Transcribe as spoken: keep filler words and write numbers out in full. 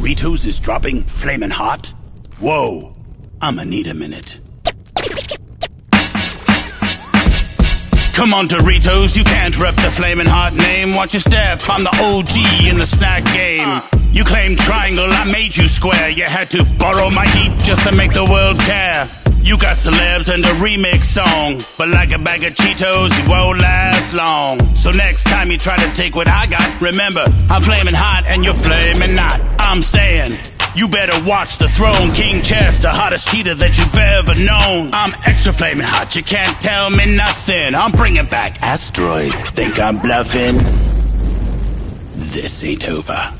Doritos is dropping flamin' hot? Whoa, I'ma need a minute. Come on, Doritos, you can't rep the flamin' hot name. Watch your step, I'm the O G in the snack game. You claim triangle, I made you square. You had to borrow my heat just to make the world care. You got celebs and a remix song, but like a bag of Cheetos, you won't last long. So next time you try to take what I got, remember, I'm flamin' hot and you're flamin' not. I'm saying, you better watch the throne. King Chess, the hottest cheetah that you've ever known. I'm extra flamin' hot, you can't tell me nothing. I'm bringing back asteroids, think I'm bluffing? This ain't over.